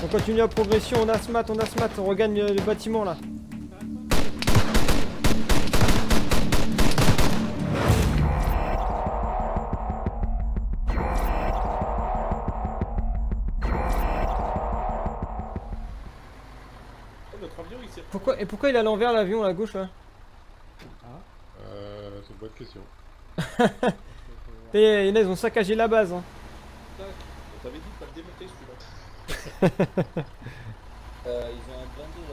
On continue la progression, on a ce mat, on regagne le bâtiment là. Pourquoi il est à l'envers l'avion à gauche là? C'est une bonne question. Et ils ont saccagé la base. Hein. T'avais dit de pas le démonter celui-là. Ils ont un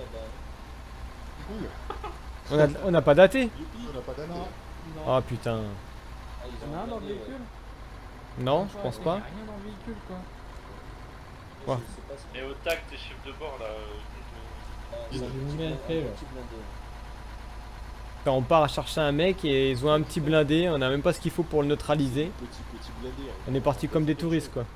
blindé là-bas. Cool. On n'a pas daté. On n'a pas d'année. Ah putain. Ah, ils Y'en a un dans le blindé, véhicule? Non, je pense pas. Y'a rien dans le véhicule quoi. Ouais. Ouais. Je sais pas ce Mais au tac, t'es chef de bord là. Ils ont Ils ont bien un fait, ouais. petit blindé. Quand on part à chercher un mec et ils ont un petit blindé, on a même pas ce qu'il faut pour le neutraliser. Petit blindé. On est parti comme des touristes quoi.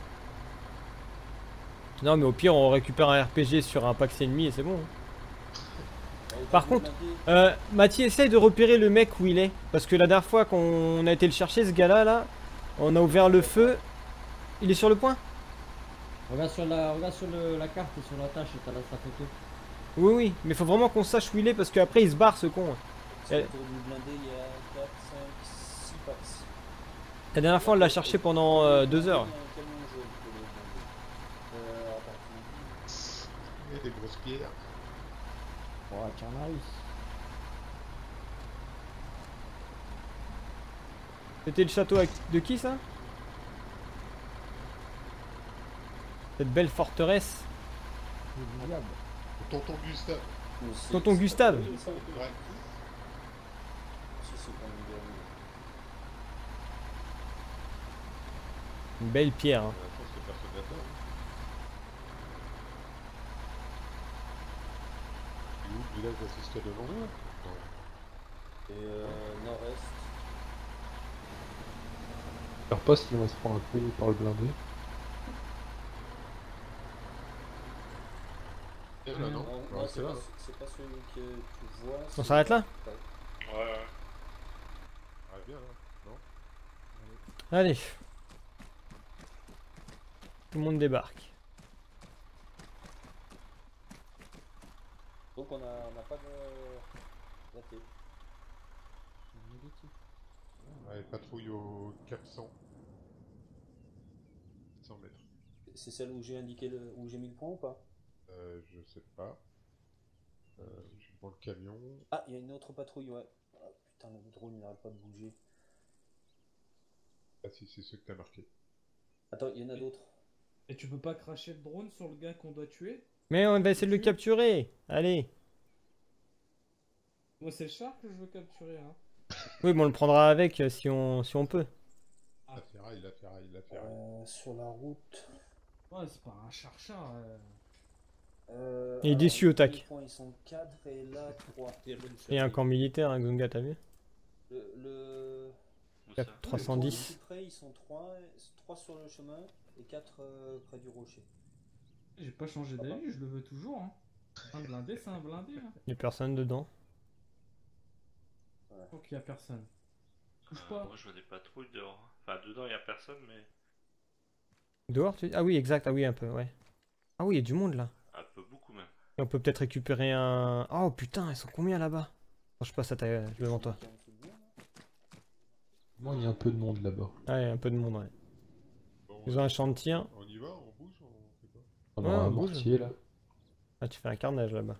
Non mais au pire on récupère un RPG sur un pack ennemi et c'est bon. Par contre, Mathieu essaye de repérer le mec où il est. Parce que la dernière fois qu'on a été le chercher ce gars là, on a ouvert le feu. Il est sur le point? Regarde sur la carte et sur la tâche et t'as sa photo. Oui oui, mais faut vraiment qu'on sache où il est parce qu'après il se barre ce con. Autour du blindé, il y a 4, 5, 6 packs. La dernière fois on l'a cherché pendant 2 heures. Il y a des grosses pierres. Oh, Carnaris. C'était le château de qui ça? Cette belle forteresse. Tonton Gustave. Tonton Gustave. Ouais. Une belle pierre. Hein. Je pense que personne là-dedans. Et où le village d'assiste devant nous? Et nord-est. Leur poste, il va se prendre un peu par le blindé. Et là, non. Non, C'est là. c'est pas celui que tu vois. On s'arrête là? Ouais. Ah, bien là. Non. Allez. Tout le monde débarque. Donc on n'a pas de daté. Ouais, patrouille au 400. 100 mètres. C'est celle où j'ai indiqué où j'ai mis le point ou pas? Je sais pas. Je suis dans le camion. Ah, il y a une autre patrouille, ouais. Ah, putain, le drone il n'arrête pas de bouger. Ah si, c'est ce que t'as marqué. Attends, il y en a d'autres. Et tu peux pas cracher le drone sur le gars qu'on doit tuer? Mais on va essayer de le capturer. Allez. Moi c'est le char que je veux capturer hein. Oui, mais on le prendra avec si on peut. La ferraille, la ferraille, la ferraille. Sur la route. Ouais c'est pas un char. Il est déçu au tac. Les points, ils sont 4 et là 3. Il y a un camp militaire, hein, Xunga, t'as vu? Le... 310. Tout près, ils sont 3 sur le chemin et 4 près du rocher. J'ai pas changé d'avis, je le veux toujours hein. Un blindé c'est un blindé hein. Il y a personne dedans. Donc il y a personne. Touche pas. Moi je vois des patrouilles dehors. Enfin dedans il y a personne mais Dehors, tu dis? Ah oui, exact. Ah oui, un peu, ouais. Ah oui, il y a du monde là. un peu beaucoup même. Et on peut peut-être récupérer un... Oh putain, ils sont combien là-bas? Attends, je passe à je devant toi. Moi, il y a un peu de monde là-bas. Ouais, un peu de monde, ouais. Bon, Ils ont un champ de tir. on y va, on bouge, on fait quoi? On Ouais, aura un on bouge. mortier là. Ah, tu fais un carnage là-bas.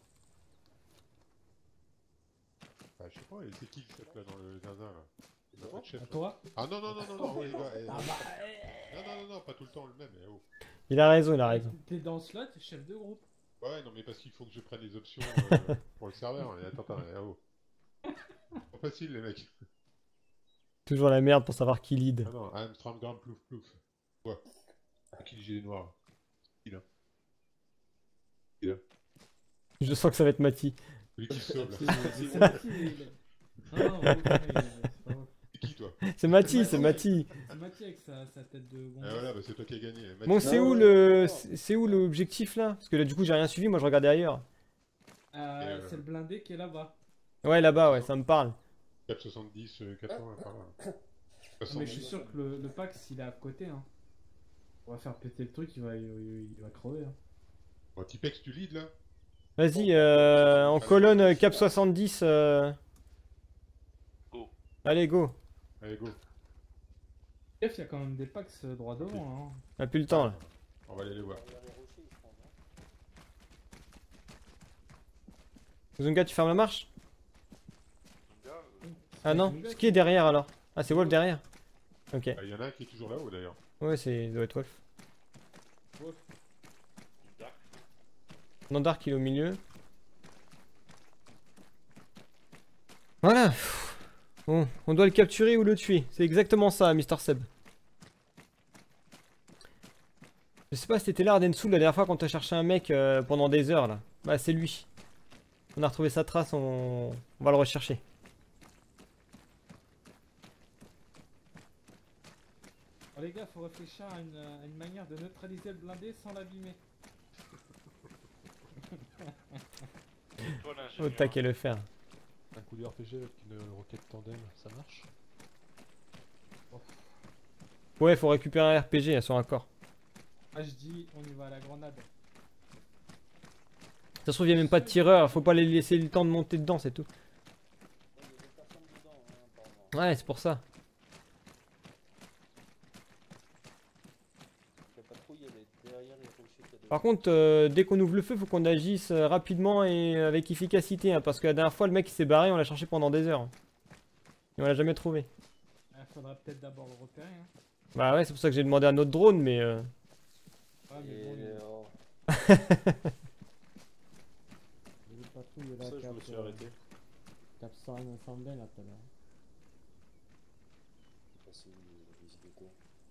Ah, je sais pas, c'est qui le chef là dans le zinzin là? Il a pas de chef, À là. toi? Ah non, non, non, non, non, il va. Non, non, non, non, pas tout le temps le même, oh. Il a raison, il a raison. T'es dans ce slot, chef de groupe. Ouais, non, mais parce qu'il faut que je prenne les options pour le serveur. Et attends, oh. Pas facile les mecs. Toujours la merde pour savoir qui lead. Ah non, Amsterdam plouf plouf. Ouais. Qui le gilet noir? Il a. Il a. Je sens que ça va être Mati. Celui qui se sauve là. C'est Mati. Non, C'est qui toi? C'est Mati, c'est Mati. c'est Mati avec sa tête de Ah voilà, bah c'est toi qui as gagné. Bon, c'est où le... C'est où l'objectif là? Parce que là, du coup, j'ai rien suivi, moi je regardais ailleurs. C'est le blindé qui est là-bas. Ouais, là-bas, ouais, ça me parle. 470, 80, par là. Mais je suis sûr que le Pax il est à côté hein. On va faire péter le truc, il va crever hein. Bon, Tipex, tu lead là? Vas-y, en colonne cap 70. Go. Allez, go. Allez, go. Chef, il y a quand même des packs droit devant. Hein. On a plus le temps là. On va aller les voir. Il y a les rochers, je pense. Hein. Zunga, tu fermes la marche? Gars, Ah non, ce qui est derrière alors? Ah, c'est Wolf derrière? Ok. Il y en a un qui est toujours là-haut d'ailleurs. Ouais, c'est doit être Wolf. Dark. Nandark il est au milieu. Voilà. Bon, on doit le capturer ou le tuer. C'est exactement ça, Mister Seb. Je sais pas si t'étais là, Ardensoul, la dernière fois quand t'as cherché un mec pendant des heures là. Bah, c'est lui. On a retrouvé sa trace, on va le rechercher. Oh, les gars, faut réfléchir à une manière de neutraliser le blindé sans l'abîmer. Toi Au l'ingénieur. taquet le faire. Un coup de RPG avec une roquette tandem, ça marche? Ouais, faut récupérer un RPG sur un corps. Ah, je dis, on y va à la grenade. Ça se trouve, y'a même pas de tireur, faut pas les laisser le temps de monter dedans, c'est tout. Ouais, il y a des personnes dedans, hein, apparemment. Ouais, c'est pour ça. La patrouille, elle est derrière les rochers qu'il y a devant. Par contre, dès qu'on ouvre le feu, faut qu'on agisse rapidement et avec efficacité, hein, parce que la dernière fois, le mec il s'est barré, on l'a cherché pendant des heures. Et on l'a jamais trouvé. Faudra peut-être d'abord le repérer. Hein. Bah ouais, c'est pour ça que j'ai demandé un autre drone, mais... Ah, mais Et bon, oh, Les patrouilles là, Ça, je me suis arrêté. cap 100 là tout à l'heure. c'est passé une visite de con.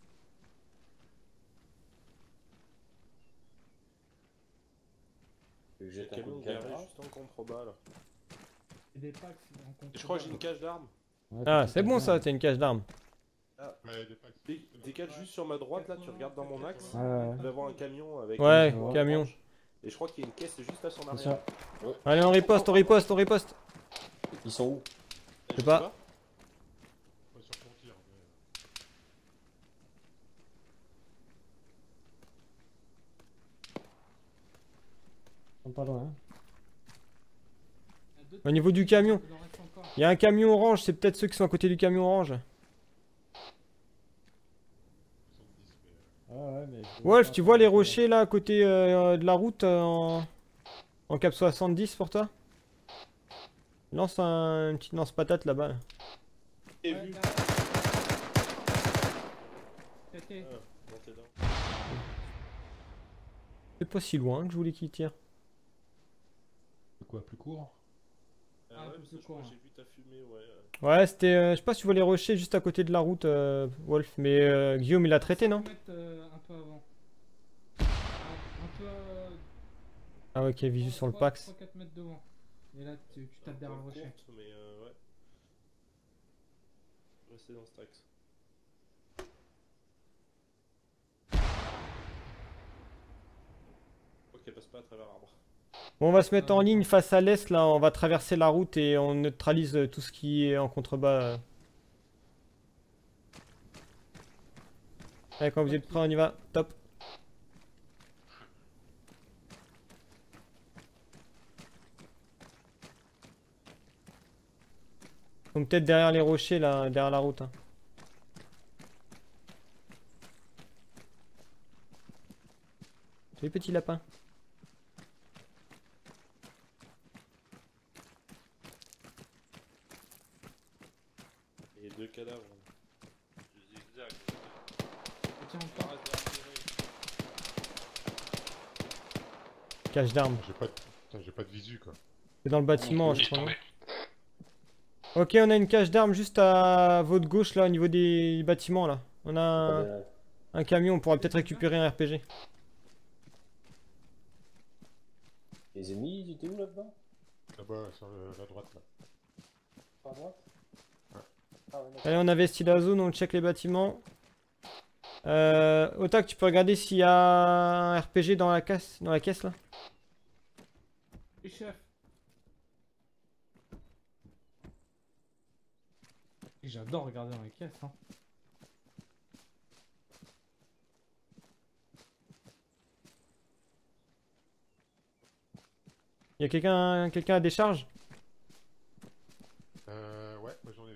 Je J'ai jette le un coup camion de garé caméra. juste en contrebas là. et des packs en contre. Et je crois que j'ai une cage d'armes. Ouais, Ah, t'as c'est tout bon à ça, l'heure. t'as une cage d'armes. Ouais, des packs. Décale juste sur ma droite là, tu regardes dans mon axe. Ouais, ouais. Il va y avoir un camion avec. Ouais, un camion. orange. Et je crois qu'il y a une caisse juste à son C'est arrière. ça. Allez, on riposte, on riposte, on riposte. Ils sont où? Je sais pas. Pas sur ton tir, mais... Ils sont pas loin. Hein. Au niveau du camion. Il en reste encore. Il y a un camion orange, c'est peut-être ceux qui sont à côté du camion orange. 70, mais... Ouais, mais. Wolf, tu vois les rochers là à côté de la route en cap 70 pour toi? Lance une petite lance-patate là-bas. Là. Et Ouais, vu. derrière. Pété. Ah, bon, t'es là. C'est pas si loin que je voulais qu'il tire. C'est quoi, plus court? Ah, ouais, tout parce ce que je crois coin. que j'ai vu ta fumée, ouais. Ouais, c'était. Je sais pas si tu vois les rochers juste à côté de la route, Wolf. Mais Guillaume il l'a traité, non? Mettre, un peu avant. Un peu. Ah, ok, visu sur le Pax. 3-4 mètres devant. Et là, tu tapes derrière le rocher. Courte, mais ouais. Restez dans ce axe. Ok, passe pas à travers l'arbre. Bon, on va se mettre en ligne face à l'est là. On va traverser la route et on neutralise tout ce qui est en contrebas. Allez, quand vous êtes prêts, on y va. Top. Donc peut-être derrière les rochers là, derrière la route. Hein. Salut petit lapin. Et deux cadavres. Je zigzag. Tiens, encore. Cache d'armes. J'ai pas de... Putain, j'ai pas de visu, quoi. C'est dans le bâtiment, je crois. Non. Ok, on a une cache d'armes juste à votre gauche là, au niveau des bâtiments là. On a un camion, on pourra peut-être récupérer un RPG. Les ennemis, ils étaient où là-dedans? Là-bas, sur la droite, là. Par droite? Ouais. Ah ouais, d'accord. Allez, on investit la zone, on check les bâtiments. Otak, tu peux regarder s'il y a un RPG dans la caisse là. Et chef. Et j'adore regarder dans les caisses. Hein. Y'a quelqu'un à décharge? Ouais, moi j'en ai une.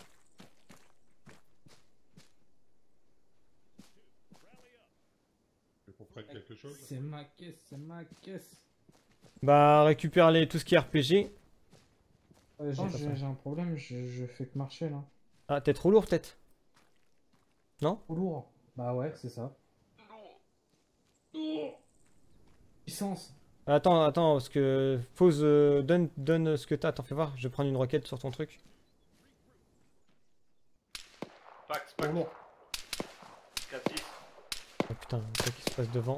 Tu veux qu'on prenne quelque chose? C'est ma caisse, c'est ma caisse. Bah récupère tout ce qui est RPG. Ouais, Non, j'ai pas j'ai un problème, je fais que marcher là. Ah, t'es trop lourd peut-être? Non? Trop lourd. Bah ouais, c'est ça. Lourd. Puissance. Attends, parce que... Pose, donne ce que t'as, attends, fais voir, je vais prendre une roquette sur ton truc. Pax, Trop Pax. lourd. 4-6. Oh putain, quoi qui se passe devant.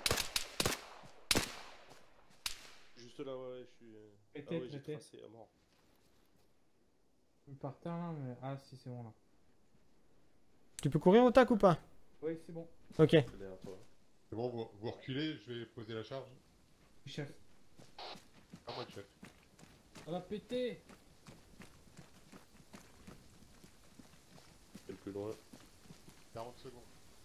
Juste là, ouais, je suis. Traité, Ah ouais, j'ai traité. tracé à mort. Par terre là, mais. Ah si, c'est bon là. Tu peux courir au tac ou pas? Oui, c'est bon. Ok. Je suis derrière toi. C'est bon, vous reculez, je vais poser la charge. Chef. À moi de chef. Ça va péter. C'est le plus loin. 40 secondes.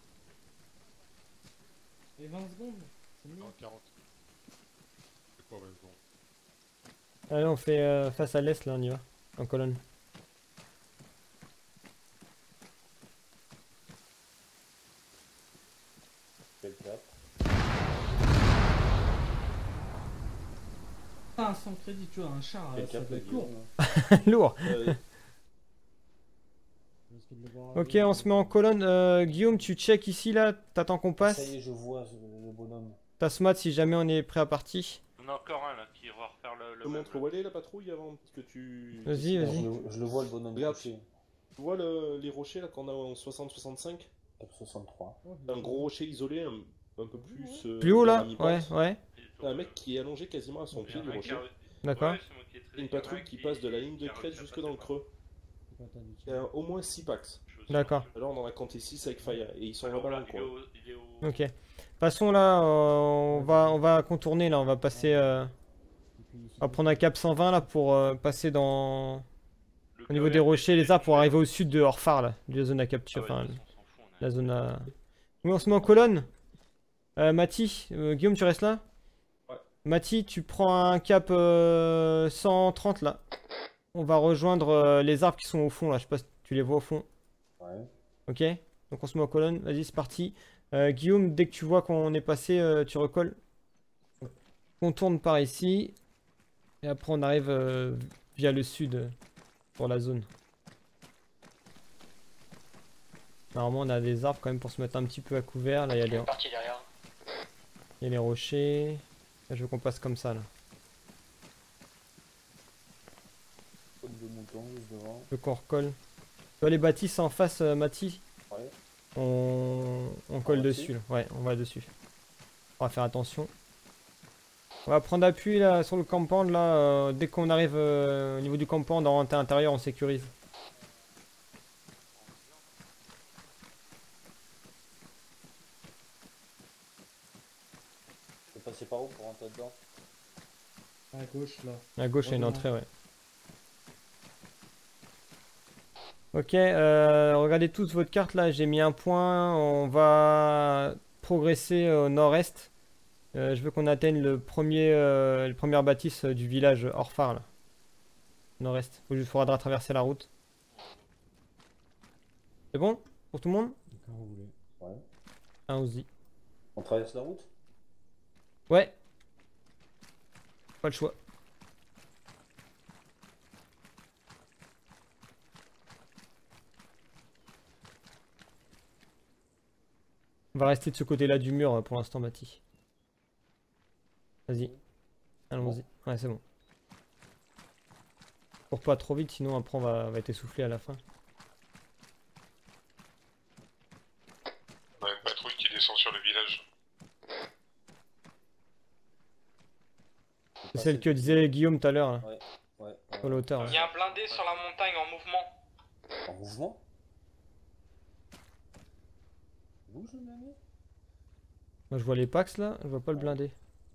Et 20 secondes. C'est mieux. Non, 40. C'est quoi 20 secondes? Allez, on fait face à l'est, là, on y va. En colonne. Quel cap. Ah, sans crédit, tu vois, un char, Quel ça cap, doit être lourd. Lourd. Je risque de le voir Ok, arriver. on se met en colonne. Guillaume, tu check ici, là, t'attends qu'on passe. Ça y est, je vois le bonhomme. T'as SMAT si jamais on est prêt à partir. On a encore un là qui va refaire le Je te même. montre où elle est la patrouille avant que tu. Vas-y, Non, vas-y. je le vois le bonhomme. Regarde. couché. Tu vois les rochers là qu'on a en 60-65? Cap 63. Oh, Un gros rocher isolé, un peu plus. Plus haut, là? vers la mi-pente. Ouais. T'as un mec qui est allongé quasiment à son pied du rocher. D'accord. Une patrouille qui passe de la ligne de crête jusque dans le creux. C'est quoi, t'as dit, Il y a au moins 6 packs. D'accord. Alors on en a compté 6 avec Fire et ils sont là-bas dans le coin. Ok. Passons là, on va contourner là, on va passer. Et puis ici, On va prendre un cap 120 là pour passer dans. Au niveau des rochers, les arbres pour arriver au sud de Orphar là, de la zone à capture. Enfin, la zone à. Oui, on se met en colonne. Mathis, Guillaume, tu restes là? Ouais. Mathis, tu prends un cap 130 là. On va rejoindre les arbres qui sont au fond là, je sais pas si tu les vois au fond. Ouais. Ok? Donc on se met en colonne, vas-y, c'est parti. Guillaume, dès que tu vois qu'on est passé, tu recolles. On tourne par ici. Et après on arrive via le sud pour la zone. Normalement on a des arbres quand même pour se mettre un petit peu à couvert. Là il y a les, Parti derrière. il y a les rochers. Là, je veux qu'on passe comme ça là. Côte de mouton juste devant. Je veux qu'on recolle. Tu vois les bâtisses en face, Mathis? Ouais. On colle va dessus là. Ouais, on va dessus. On va faire attention. On va prendre appui là sur le compound là. Dès qu'on arrive au niveau du compound, en rentrée intérieur, on sécurise. Je vais passer par où pour rentrer dedans? À gauche là. À gauche, il y a une Heureusement. entrée, ouais. Ok, regardez tous votre carte là, j'ai mis un point. On va progresser au nord-est. Je veux qu'on atteigne le première bâtisse du village Orphar là. Nord-est. Il faudra traverser la route. C'est bon pour tout le monde? quand vous voulez. Ouais. Allons-y. On traverse la route? Ouais. Pas le choix. On va rester de ce côté-là du mur pour l'instant, Mathis. Vas-y. Allons-y. Ouais, c'est bon. Cours pas trop vite, sinon après on va être essoufflé à la fin. On a une patrouille qui descend sur le village. C'est celle que disait Guillaume tout à l'heure, là, Ouais. sur la hauteur. Il y a un blindé sur la montagne en mouvement. En mouvement? Bouge le blindé? Moi je vois les packs là, je vois pas le blindé.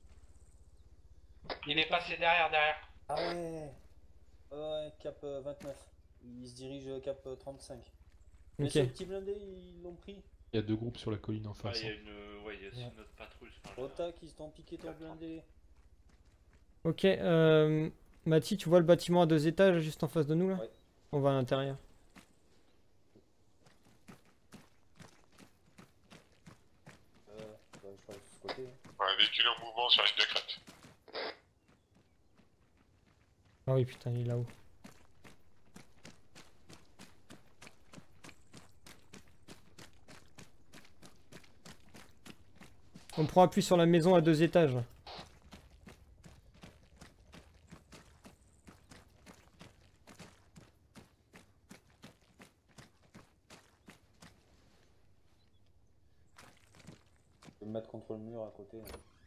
Il est passé derrière. Ah ouais. Ouais, cap 29. Il se dirige cap 35. Mais Ok. ce petit blindé, ils l'ont pris. Il y a deux groupes sur la colline en face. Il y a hein. une, ouais, il y a une autre patrouille. Au tac, ils t'ont piqué ton blindé. Ok, Mathis, tu vois le bâtiment à 2 étages juste en face de nous là? Ouais. On va à l'intérieur. Je crois de ce côté. Un véhicule en mouvement sur une de crête. Ah oui, putain, il est là-haut. On prend appui sur la maison à 2 étages. Je vais me mettre contre le mur à côté.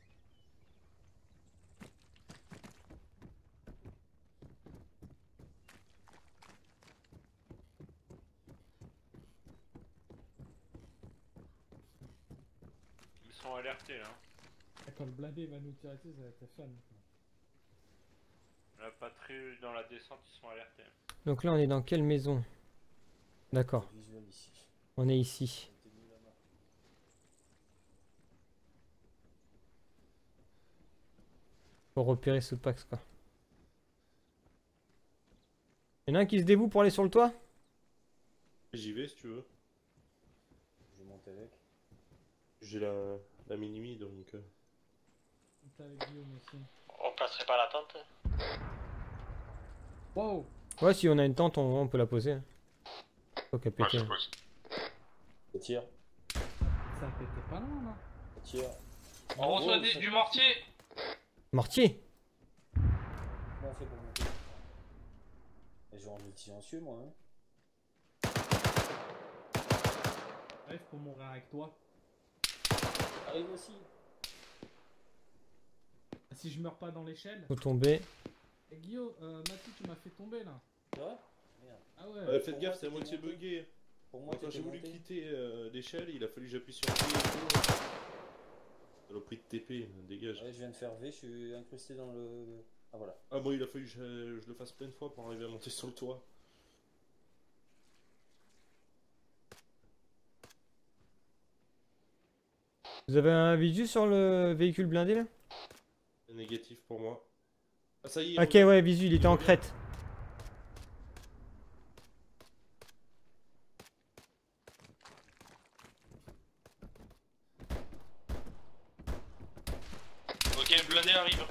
Ils sont alertés là. Quand le blindé va nous tirer dessus, ça va être fun. La patrouille dans la descente, ils sont alertés. Donc là, on est dans quelle maison? D'accord, Visuel ici. on est ici. Faut repérer ce Pax quoi. Y'en a un qui se dévoue pour aller sur le toit? J'y vais si tu veux. Je monte avec. J'ai la mini-mi donc. T'es avec Guillaume aussi. On passerait pas la tente? Wow! Ouais, si on a une tente, on peut la poser. Faut qu'elle Ouais, pète. je pose. Ça tire. Ça pétait pas loin là. Ça tire. On reçoit Oh, ça- du mortier! Mortier! Comment on fait pour monter? Et je vais enlever le silencieux moi. Hein. Bref, pour mourir avec toi. Arrive aussi. Si je meurs pas dans l'échelle. Faut tomber. Eh, Guillaume, Mathieu, tu m'as fait tomber là. C'est vrai? Merde. Ah ouais. Pour Faites moi, gaffe, c'est à t'étais moitié monté. bugué. Pour moi, Quand j'ai t'étais voulu monté. quitter l'échelle, il a fallu que j'appuie sur P et tout. Ça l'a pris de TP, dégage. Ouais, je viens de faire V, je suis incrusté dans le... Ah voilà. Ah moi il a fallu que je le fasse plein de fois pour arriver à monter sur le toit. Vous avez un visu sur le véhicule blindé là? C'est négatif pour moi. Ah ça y est. Ok, ouais, visu, il était en crête. Ok, blindé arrive.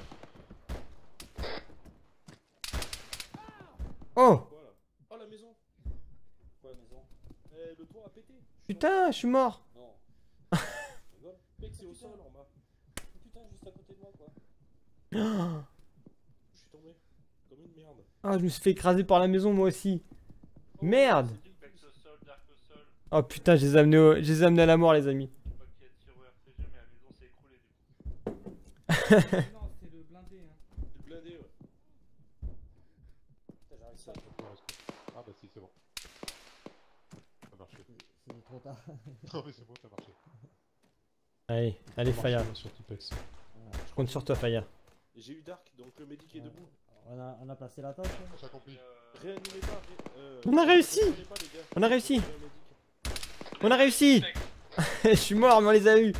Oh! Voilà. Oh la maison. Quoi la maison? Le toit a pété. Putain, je suis mort! Non. Tu rigoles? Mec c'est au sol en bas. Putain, juste à côté de moi quoi. Ah, Je suis tombé. Comme une merde. je me suis fait écraser par la maison moi aussi. Merde! Pex au sol, Dark au sol. Oh putain, je les ai amenés à la mort les amis. Je sais pas qui a tiré au RPG, mais la maison s'est écroulée du coup. Non, c'est le blindé. Hein. C'est le blindé ouais. Putain, j'arrive ça. Ah bah si, c'est bon. Ça a marché. C'est trop tard. Non mais c'est bon, ça a marché. Allez, allez Ça a Faya. marché, sur Tipex. Je compte sur toi Faya. Et j'ai eu Dark, donc le médic est debout. On a placé la tente. hein. J'ai accompli. Réanimez pas. On a réussi. réanimez pas, les gars. On a réussi. Le médic. On a réussi! Je suis mort mais on les a eu!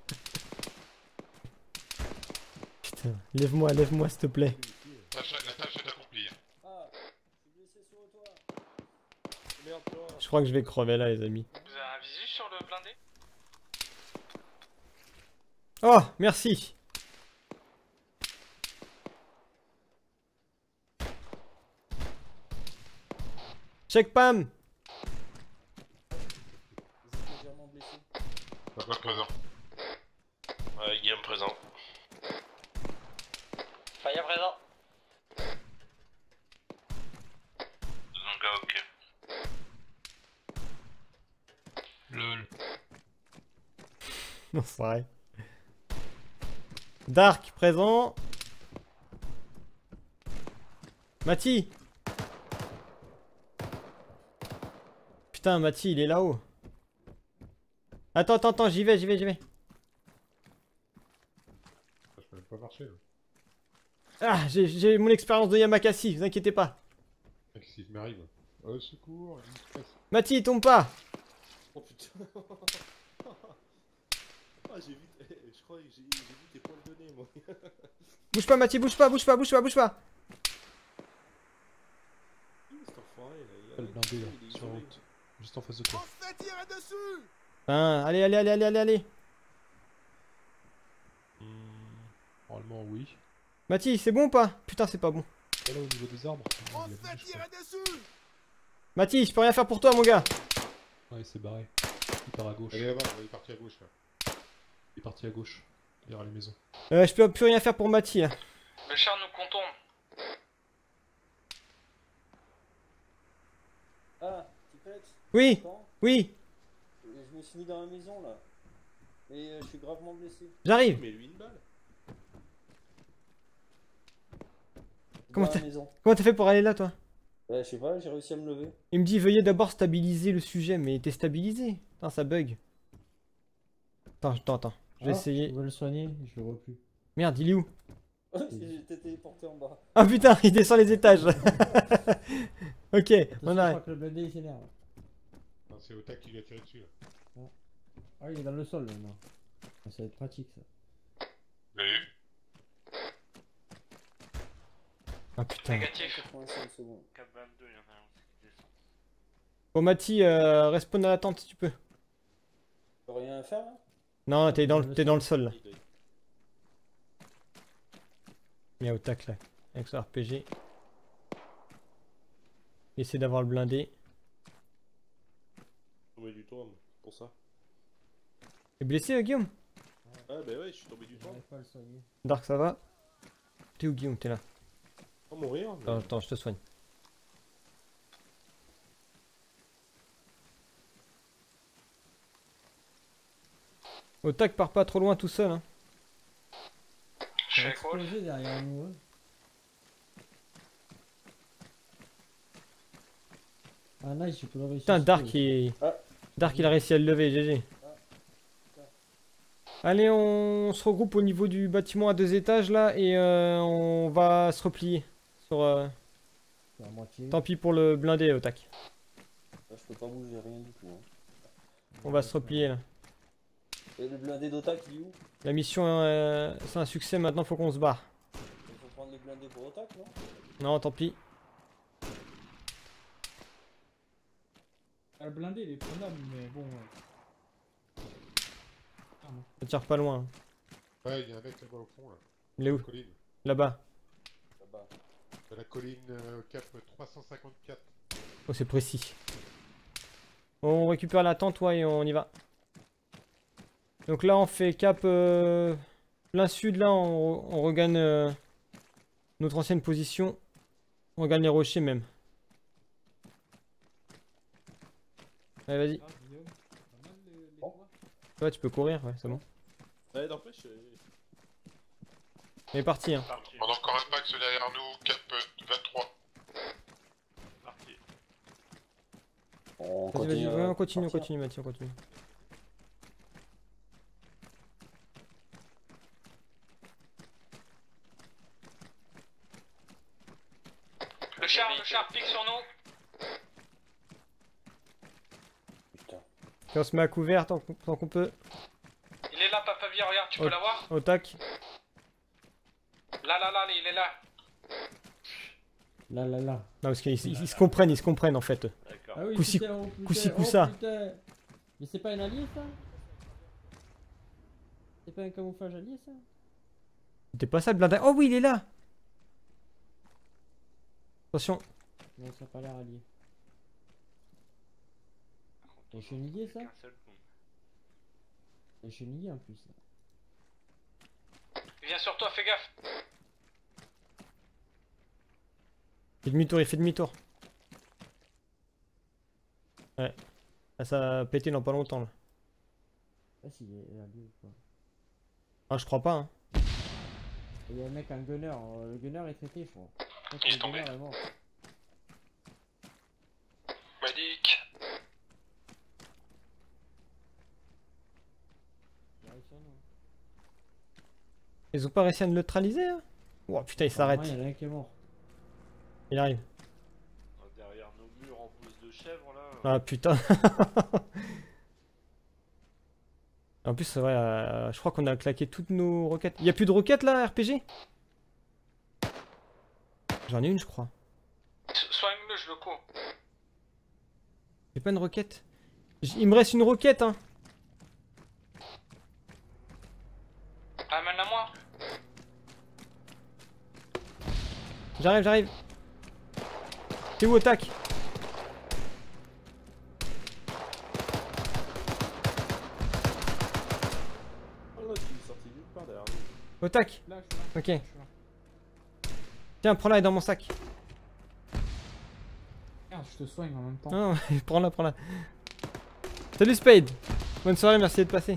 Putain, lève-moi s'il te plaît. La tâche est accomplie. Ah, je suis blessé sur le toit. Merde toi. Je crois que je vais crever là les amis. Vous avez un visu sur le blindé? Oh, merci! Check Pam! Ils étaient légèrement blessés. Pas présent. Ouais, Guillaume présent. Faya présent. Donc, ok. Lol. Non, c'est vrai. Dark présent. Mati! Putain, Mati, il est là-haut. Attends, j'y vais. Ça, je peux même pas marcher là. Ah, j'ai mon expérience de Yamakasi, vous inquiétez pas. Qu'est-ce qui m'arrive? Secours, il me stresse. Mati, il tombe pas! Oh putain. Ah, j'ai vu, je crois que j'ai vu tes poils de nez, moi. Bouge pas, Mathieu, bouge pas, bouge pas, bouge pas, bouge pas. Cet enfoiré, là, il a Le rien blindé fait, là, il est sur la isolé. route. Juste en face de toi. Hein, allez, allez, allez, allez, allez, allez. Normalement, oui. Mathieu, c'est bon ou pas? Putain, c'est pas bon. Et là, au niveau des arbres, il a bougé, je crois. Mathieu, je peux rien faire pour toi, mon gars. Ouais, il s'est barré. Il part à gauche. Elle est là-bas, il est parti à gauche là. Il est parti à gauche, derrière les maisons. Je peux plus rien faire pour Mathieu. Là. Le char nous contourne. Ah, Tipex, Oui, attends, oui, je me suis mis dans la maison là. Et je suis gravement blessé. j'arrive. Mais lui, une balle. Comment Dans la maison. Comment t'as fait pour aller là, toi? Je sais pas, j'ai réussi à me lever. Il me dit veuillez d'abord stabiliser le sujet, mais t'es stabilisé. Putain, ça bug. Attends. Je vais essayer. Je vais le soigner, je le vois plus. Merde, il est où? J'étais téléporté en bas. Ah putain, il descend les étages. Ok, Attention, on je arrête. crois que le blindé il s'énerve. Non, c'est Otak qui lui a tiré dessus là. Ah, il est dans le sol maintenant. Ah, ça va être pratique ça. Ah putain. Négatif. 85 secondes. Cap 22, il y en a un aussi qui descend. Bon, Mathieu, respawn à la tente si tu peux. Je peux rien faire là? Non, t'es dans le sol là. Il doit- Il y a au tac là, avec son RPG. Essaie d'avoir le blindé. tombé du toit, moi, pour ça. T'es blessé, Guillaume? Ah, bah ouais, je suis tombé du toit. J'arrive pas à le soigner. Dark, ça va? T'es où, Guillaume? T'es là. Pas mourir, mais... Attends, je te soigne. Au tac, pars pas trop loin tout seul. Hein. Je Ça a fais quoi? explosé derrière nous. Hein. Ah nice, je peux le réussir. Putain, Dark, Dark, il a réussi à le lever, GG. Allez, on se regroupe au niveau du bâtiment à 2 étages là et on va se replier. Sur, C'est à moitié. tant pis pour le blindé, au tac. Là, je peux pas bouger, rien du tout. Hein. On va se replier là. Et le blindé d'Otak, il est où? La mission, c'est un succès, maintenant faut qu'on se barre. Il faut prendre les blindés pour Otak, non? Non, tant pis. Ah, le blindé il est prenable, mais bon. Ah non. Ça tire pas loin. Ouais, il y a un mec là-bas au fond là. Il est où? Colline. Là-bas. Là-bas. C'est la colline cap 354. Oh, c'est précis. On récupère la tente, ouais, et on y va. Donc là, on fait cap plein sud, là, on regagne notre ancienne position. On regagne les rochers même. Allez, vas-y. Ah, Guillaume, pas mal les voies. Ouais, tu peux courir, ouais, c'est bon. Ouais, n'empêche... On est parti, hein. Parti. On a encore un max derrière nous, cap 23. Parti. On Vas-y, continue. vas-y, ouais, on continue, partir. Mathieu, on continue. Le char pique sur nous. Putain. Et on se met à couvert tant qu'on peut. Il est là, Papa Vie, regarde, tu Oh. peux l'avoir? Au tac. Là, il est là. Là. Non, parce qu'ils se comprennent en fait. D'accord. Ah oui, Coup-ci, putain, oh, putain, coup-ci, oh, coup-ça. putain. Mais c'est pas un allié ça? C'est pas un camouflage allié ça? C'était pas ça le blindage. Oh oui, il est là. Attention. Non, ça a pas l'air allié. C'est chenillé ça? Qu'un seul coup. C'est chenillé en plus. Il vient sur toi, fais gaffe. Il fait demi-tour, il fait demi-tour. Ouais. Ah, ça a pété dans pas longtemps là. Ah si, il est allié ou pas? Ah, je crois pas, hein. Il y a un mec, un gunner. Le gunner est traité, je crois. Je crois que Il est le tombé. gunner est mort. Medic. Il arrive sur nous. Ils ont pas réussi à le neutraliser, hein. Oh putain, il s'arrête. Apparemment, il y en a un qui est mort. Il arrive. Derrière nos murs en bouse de chèvre là. Ah putain. En plus, c'est vrai, je crois qu'on a claqué toutes nos roquettes. Y a plus de roquettes là, RPG? J'en ai une, je crois. Soigne-le, je le cours. J'ai pas une roquette. Il me reste une roquette, hein. Amène-la moi. J'arrive, j'arrive. T'es où, attaque? Oh là, tu es sorti nulle part derrière nous. Attaque. Là, je suis là. Ok. Je suis là. Tiens, prends-la, elle est dans mon sac. Merde, je te soigne en même temps. Non, prends-la, prends-la. Salut Spade. Bonne soirée, merci d'être passé.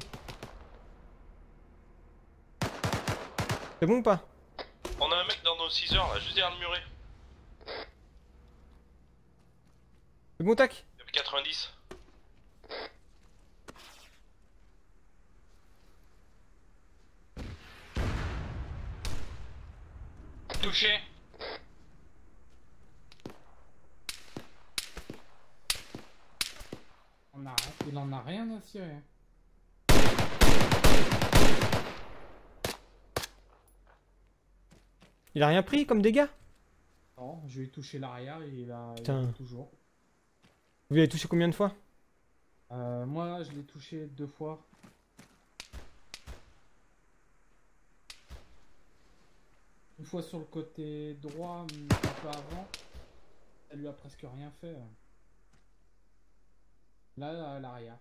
C'est bon ou pas? On a un mec dans nos 6 heures là, juste derrière le muret. C'est bon, tac? Depuis 90. Touché. Il en a rien à cirer. Il a rien pris comme dégâts? Non, je lui ai touché l'arrière et il a Putain. toujours. Vous l'avez touché combien de fois? Moi, je l'ai touché 2 fois. Une fois sur le côté droit, un peu avant. Elle lui a presque rien fait. Là, à l'arrière.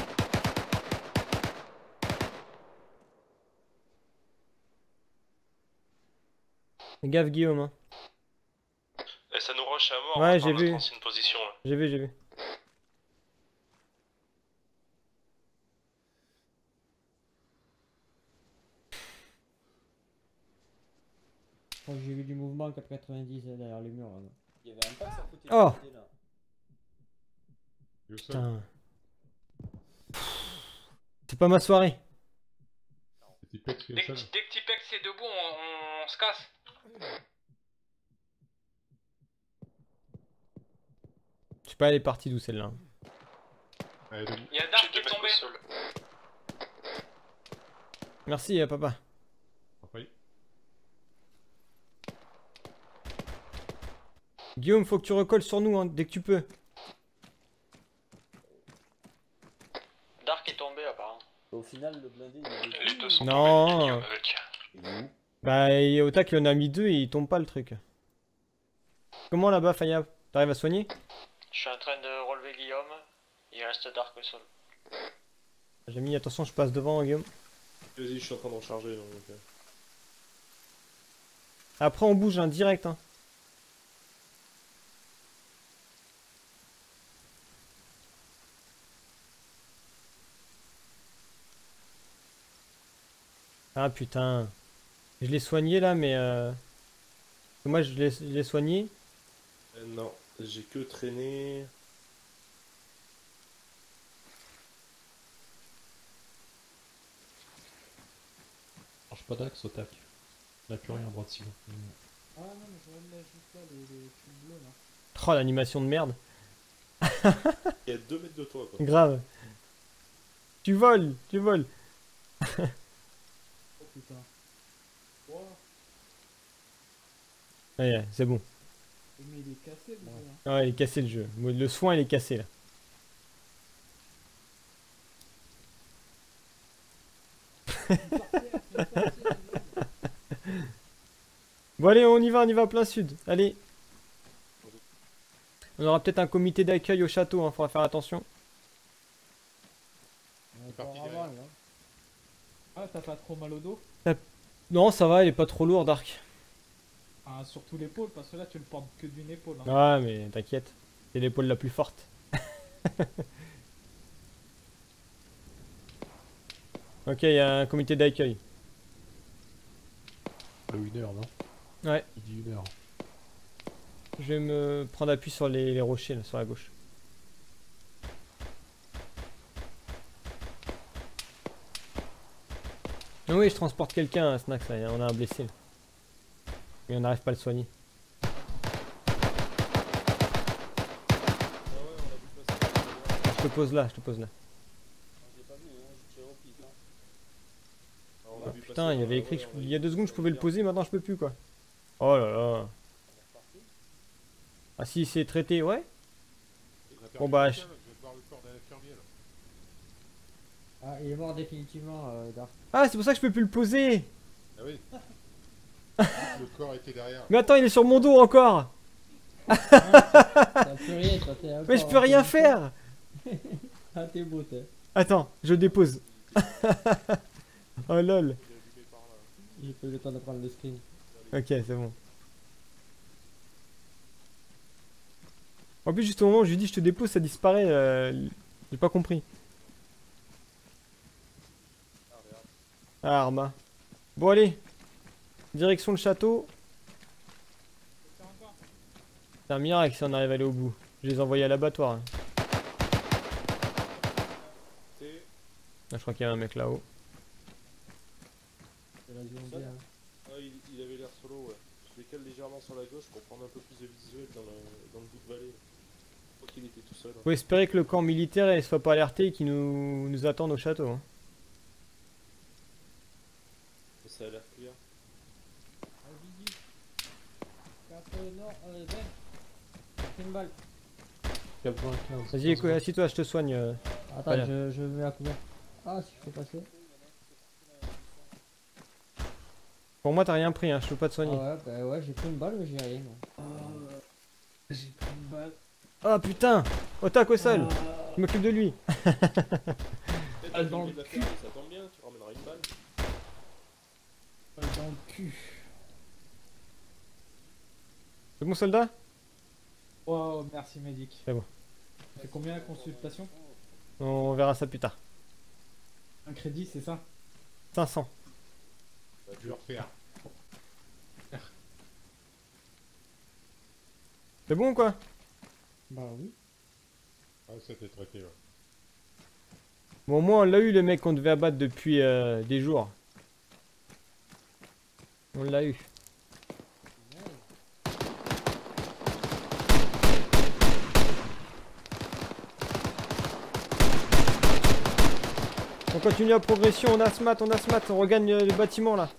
Fais gaffe, Guillaume. Hein. Et ça nous rush à mort. Ouais, hein, j'ai par vu. notre ancienne position là. J'ai vu, j'ai vu. Je crois que j'ai vu du mouvement en 90 derrière les murs. Là. Il y avait un pack à côté Oh. de là. Et au sol. Putain. C'est pas ma soirée. Petit pex qui est Dès au que sol. Tipex est debout, on se casse. Je sais pas, elle est partie d'où celle-là. Allez, debout. Il y a Dark qui est tombé. Merci, papa. Après. Guillaume, faut que tu recolles sur nous hein, dès que tu peux. Dark est tombé apparemment. Au final, le blindé, il avait Les deux sont Non. tombés, Guillaume, avec. Il est où? Bah, au tac, il en a mis 2 et il tombe pas le truc. Comment là-bas, Fayab? T'arrives à soigner? Je suis en train de relever Guillaume. Il reste Dark au sol. J'ai mis, attention, je passe devant, Guillaume. Vas-y, je suis en train d'en charger. Donc, Après, on bouge, hein, direct. Hein. Ah putain. Je l'ai soigné là, mais moi je l'ai soigné. non, j'ai que traîné. Change pas d'axe au tac. On n'a plus rien à droite sinon. Ah non, mais je relève juste là les fils bleus là. Oh, l'animation de merde. Il y a 2 mètres de toi quoi. Grave. Tu voles, tu voles. Oh putain. Wow. Ouais, c'est bon. Mais il est cassé le jeu, hein. Ouais, il est cassé le jeu. Le soin, il est cassé là. Bon allez, on y va plein sud. Allez. On aura peut-être un comité d'accueil au château, hein, faudra faire attention. On est parti pas derrière. avant, là. Ah, t'as pas trop mal au dos? Non, ça va, il est pas trop lourd, Dark. Ah, surtout l'épaule, parce que là tu le portes que d'une épaule. Hein. Ouais, mais t'inquiète. C'est l'épaule la plus forte. Ok, il y a un comité d'accueil. Le 1 heure, non? Ouais. Il dit 1 heure. Je vais me prendre appui sur les rochers, là, sur la gauche. Ah oui, je transporte quelqu'un à Snax, là. On a un blessé. Là. Mais on n'arrive pas à le soigner. Je te pose là, je te pose là. J'ai pas vu, hein, je tire au pic. Hein. On a vu Putain, passer il y dans avait la écrit que voie, il y a 2 secondes je pouvais le regarde. poser, maintenant je peux plus quoi. Oh là là. Ah si c'est traité, ouais. On a perdu Bon, bah, quelqu'un, là, je viens de voir le corps d'un infirmier là. Ah, il est mort définitivement, Dark. Ah c'est pour ça que je peux plus le poser. Ah oui. Le corps était derrière. Mais attends, il est sur mon dos encore. T'as plus rien, toi, t'es Mais je peux rien faire. Ah, t'es beau, t'es. Attends, je dépose. Oh lol. Il est allumé par là. J'ai pas eu le temps de prendre le screen. Ok, c'est bon. En plus, juste au moment où je lui dis je te dépose, ça disparaît. J'ai pas compris. Ah, Arma. Bon, allez. Direction le château. C'est un miracle si on arrive à aller au bout. Je les ai envoyés à l'abattoir. Hein. Là, je crois qu'il y a un mec là-haut. C'est la journée, hein. Ah, il avait l'air solo, ouais. Je décale légèrement sur la gauche pour prendre un peu plus de visuel dans le bout de vallée. Je crois qu'il était tout seul. Hein. Faut espérer que le camp militaire ne soit pas alerté et qu'il nous attende au château. Hein. Ça a l'air clair. Non, Ben. C'est une balle. 95. Vas-y, assis-toi, je te soigne. Attends, Voilà. je me mets à couvert. Ah, si je peux passer. Pour moi, t'as rien pris, hein, je peux pas te Ah soigner. ouais, bah ouais, j'ai pris une balle, mais j'ai rien. moi. J'ai pris une balle. Ah putain, Otak au sol. Je m'occupe de lui. T'as dans envie le de la cul. faire, ça tombe bien, tu ramèneras une balle. Balle dans le cul. C'est bon, soldat? Wow, merci Medic. C'est bon. Ça fait combien la consultation? On verra ça plus tard. Un crédit, c'est ça? 500. Bah, tu vas refaire. C'est bon ou quoi? Bah oui. Ah, ça t'est traité, ouais. Bon, au moins, on l'a eu, le mec qu'on devait abattre depuis des jours. On l'a eu. On continue la progression, on a ce mat, on regagne le bâtiment là.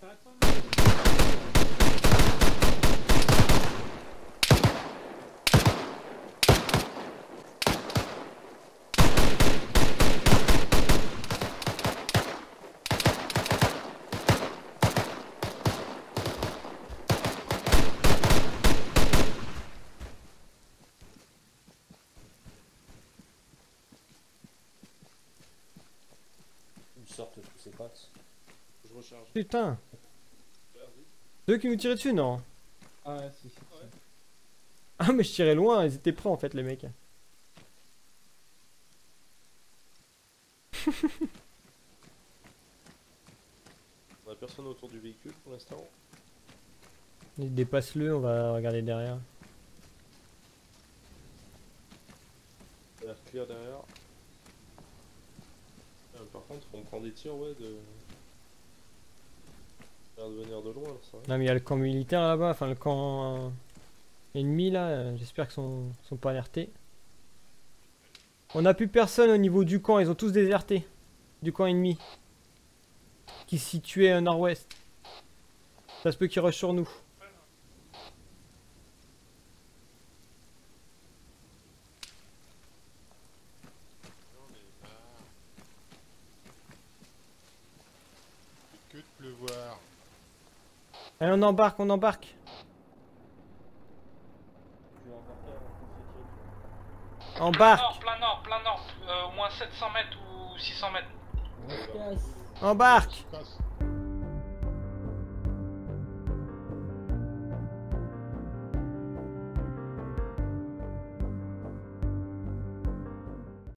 Ils sortent tous ces pattes. Je recharge. Putain, Vas-y. c'est eux qui nous tiraient dessus, non? Ah ouais, si. Ah mais je tirais loin, ils étaient prêts en fait les mecs. On a personne autour du véhicule pour l'instant. Dépasse-le, on va regarder derrière. Ça a l'air clair derrière. Par contre, on prend des tirs, ouais, de. Ça a l'air de venir de loin, ça. Non mais il y a le camp militaire là-bas, enfin le camp ennemi là, j'espère qu'ils sont pas alertés. On n'a plus personne au niveau du camp, ils ont tous déserté. Du camp ennemi. Qui se situait au nord-ouest. Ça se peut qu'ils rushent sur nous. Que de pleuvoir. Allez on embarque, on embarque. Je vais embarquer avant qu'on se tire. Embarque, Plein nord, au moins 700 mètres ou 600 mètres. On se casse. embarque. On se casse.